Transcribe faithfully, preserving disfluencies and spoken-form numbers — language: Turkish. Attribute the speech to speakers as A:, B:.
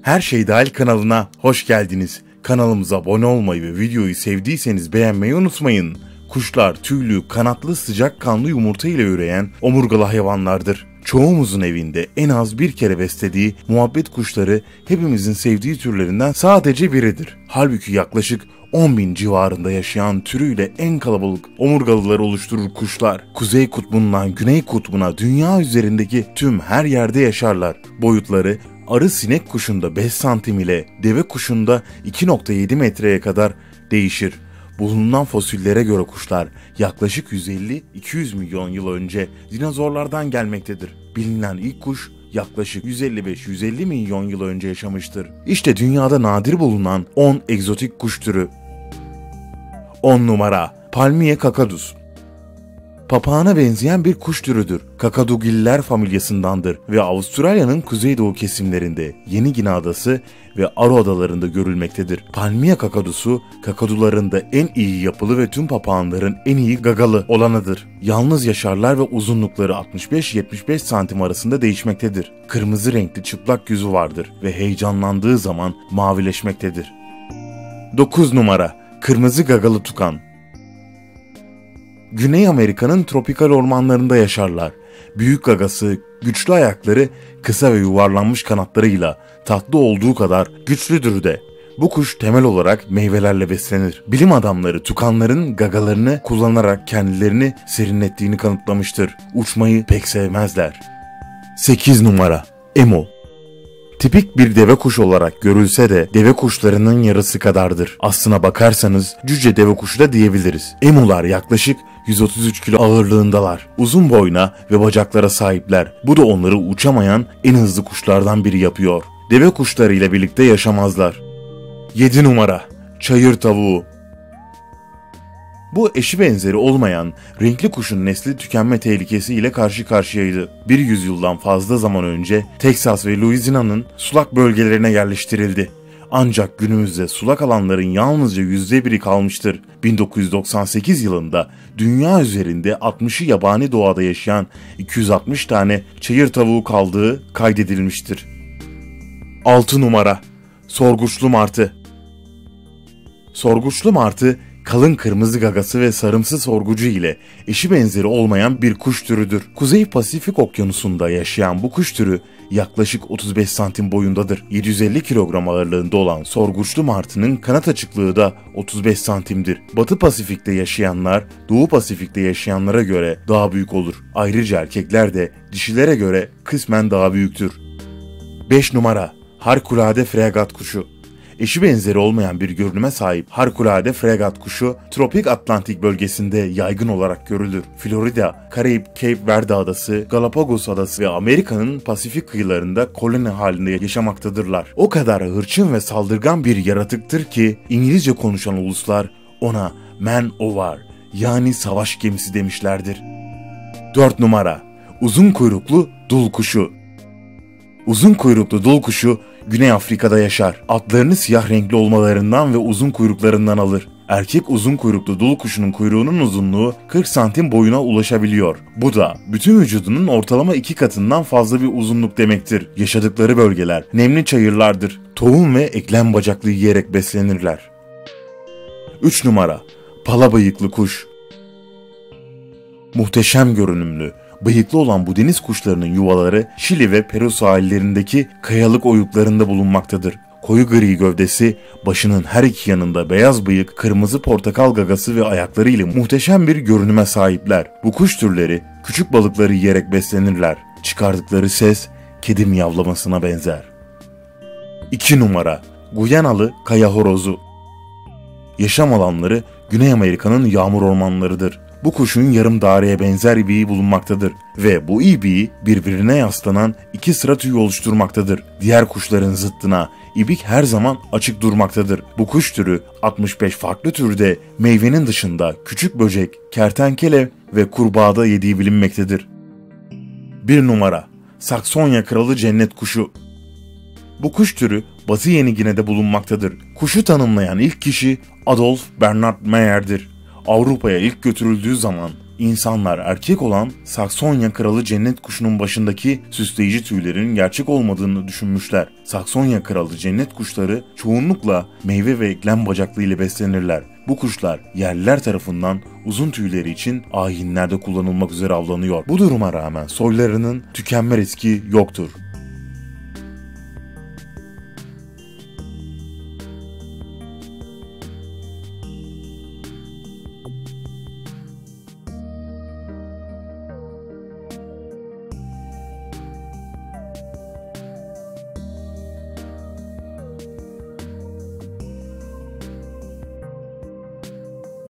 A: Her Şey Dahil kanalına hoş geldiniz. Kanalımıza abone olmayı ve videoyu sevdiyseniz beğenmeyi unutmayın. Kuşlar tüylü, kanatlı, sıcakkanlı yumurta ile üreyen omurgalı hayvanlardır. Çoğumuzun evinde en az bir kere beslediği muhabbet kuşları hepimizin sevdiği türlerinden sadece biridir. Halbuki yaklaşık on bin civarında yaşayan türüyle en kalabalık omurgalıları oluşturur kuşlar. Kuzey kutbundan güney kutbuna dünya üzerindeki tüm her yerde yaşarlar. Boyutları arı sinek kuşunda beş santim ile deve kuşunda iki nokta yedi metreye kadar değişir. Bulunan fosillere göre kuşlar yaklaşık yüz elli iki yüz milyon yıl önce dinozorlardan gelmektedir. Bilinen ilk kuş yaklaşık yüz elli beş yüz elli milyon yıl önce yaşamıştır. İşte dünyada nadir bulunan on egzotik kuş türü. on numara Palmiye kakadus. Papağana benzeyen bir kuş türüdür. Kakadugiller familyasındandır ve Avustralya'nın kuzeydoğu kesimlerinde, Yeni Gine Adası ve Aru Adalarında görülmektedir. Palmiye kakadusu, kakadularında en iyi yapılı ve tüm papağanların en iyi gagalı olanıdır. Yalnız yaşarlar ve uzunlukları altmış beş yetmiş beş santim arasında değişmektedir. Kırmızı renkli çıplak yüzü vardır ve heyecanlandığı zaman mavileşmektedir. dokuz numara Kırmızı gagalı tukan. Güney Amerika'nın tropikal ormanlarında yaşarlar. Büyük gagası, güçlü ayakları, kısa ve yuvarlanmış kanatlarıyla tatlı olduğu kadar güçlüdür de. Bu kuş temel olarak meyvelerle beslenir. Bilim adamları tukanların gagalarını kullanarak kendilerini serinlettiğini kanıtlamıştır. Uçmayı pek sevmezler. sekiz numara Emu. Tipik bir deve kuşu olarak görülse de deve kuşlarının yarısı kadardır. Aslına bakarsanız cüce deve kuşu da diyebiliriz. Emular yaklaşık yüz otuz üç kilo ağırlığındalar. Uzun boyna ve bacaklara sahipler. Bu da onları uçamayan en hızlı kuşlardan biri yapıyor. Deve kuşları ile birlikte yaşamazlar. yedi numara Çayır tavuğu. Bu eşi benzeri olmayan renkli kuşun nesli tükenme tehlikesi ile karşı karşıyaydı. Bir yüzyıldan fazla zaman önce Teksas ve Louisiana'nın sulak bölgelerine yerleştirildi. Ancak günümüzde sulak alanların yalnızca yüzde biri kalmıştır. bin dokuz yüz doksan sekiz yılında dünya üzerinde altmışı yabani doğada yaşayan iki yüz altmış tane çayır tavuğu kaldığı kaydedilmiştir. altı numara Sorguçlu martı. Sorguçlu martı kalın kırmızı gagası ve sarımsı sorgucu ile eşi benzeri olmayan bir kuş türüdür. Kuzey Pasifik Okyanusu'nda yaşayan bu kuş türü yaklaşık otuz beş santim boyundadır. yedi yüz elli kilogram ağırlığında olan sorguçlu martının kanat açıklığı da otuz beş santimdir. Batı Pasifik'te yaşayanlar Doğu Pasifik'te yaşayanlara göre daha büyük olur. Ayrıca erkekler de dişilere göre kısmen daha büyüktür. beş numara Harikulade fregat kuşu. Eşi benzeri olmayan bir görünüme sahip harikulade fregat kuşu tropik Atlantik bölgesinde yaygın olarak görülür. Florida, Karayip, Cape Verde Adası, Galapagos Adası ve Amerika'nın Pasifik kıyılarında koloni halinde yaşamaktadırlar. O kadar hırçın ve saldırgan bir yaratıktır ki İngilizce konuşan uluslar ona man o war yani savaş gemisi demişlerdir. dört numara Uzun kuyruklu dul kuşu. Uzun kuyruklu dul kuşu Güney Afrika'da yaşar. Adlarını siyah renkli olmalarından ve uzun kuyruklarından alır. Erkek uzun kuyruklu dul kuşunun kuyruğunun uzunluğu kırk santim boyuna ulaşabiliyor. Bu da bütün vücudunun ortalama iki katından fazla bir uzunluk demektir. Yaşadıkları bölgeler nemli çayırlardır. Tohum ve eklem bacaklı yiyerek beslenirler. üç numara Pala bıyıklı kuş. Muhteşem görünümlü, bıyıklı olan bu deniz kuşlarının yuvaları Şili ve Peru sahillerindeki kayalık oyuklarında bulunmaktadır. Koyu gri gövdesi, başının her iki yanında beyaz bıyık, kırmızı portakal gagası ve ayakları ile muhteşem bir görünüme sahipler. Bu kuş türleri küçük balıkları yiyerek beslenirler. Çıkardıkları ses kedi miyavlamasına benzer. iki numara Guyanalı kaya horozu. Yaşam alanları Güney Amerika'nın yağmur ormanlarıdır. Bu kuşun yarım daireye benzer ibiği bulunmaktadır ve bu ibiği birbirine yaslanan iki sıra tüy oluşturmaktadır. Diğer kuşların zıttına ibik her zaman açık durmaktadır. Bu kuş türü altmış beş farklı türde meyvenin dışında küçük böcek, kertenkele ve kurbağada yediği bilinmektedir. bir numara Saksonya kralı cennet kuşu. Bu kuş türü Batı Yeni Gine'de bulunmaktadır. Kuşu tanımlayan ilk kişi Adolf Bernhard Mayer'dir. Avrupa'ya ilk götürüldüğü zaman İnsanlar erkek olan Saksonya kralı cennet kuşunun başındaki süsleyici tüylerin gerçek olmadığını düşünmüşler. Saksonya kralı cennet kuşları çoğunlukla meyve ve eklem bacaklı ile beslenirler. Bu kuşlar yerliler tarafından uzun tüyleri için ayinlerde kullanılmak üzere avlanıyor. Bu duruma rağmen soylarının tükenme riski yoktur.